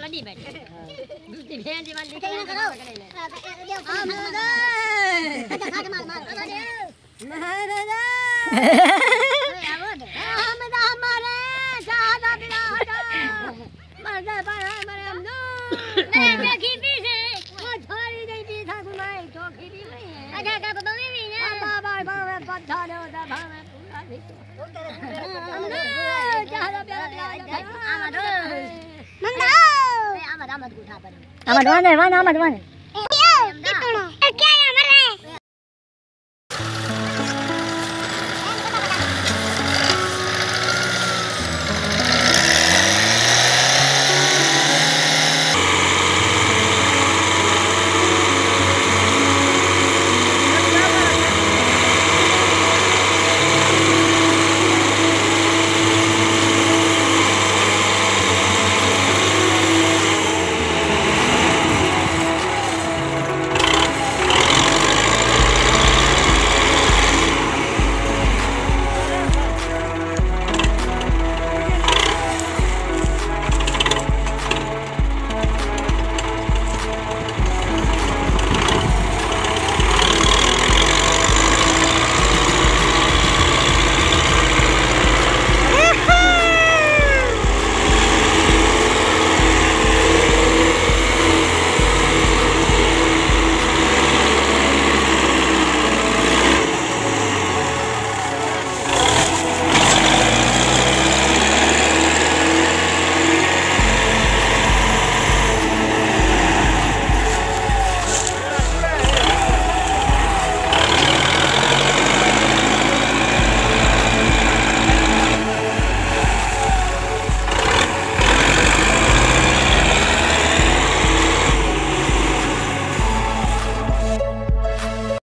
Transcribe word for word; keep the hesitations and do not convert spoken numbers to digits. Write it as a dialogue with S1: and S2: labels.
S1: बड़ी बैठ दूसरी भेड़ जी वाली क्या करो आमद अच्छा खाट मार मार महाराजा आमद आमद हमारे सादा बिलादा मरदा पर मरे हम दो मैं देखी भी से वो छोरी नहीं भी था तुम्हारी चौकी भी नहीं है अच्छा का तो नहीं भी है बाबा बाबा पत्थर होता भावे पूरा भी आमद चाहता प्यारा आमद मंगा आमद आमद उठा पर आमद वन वन आमद वन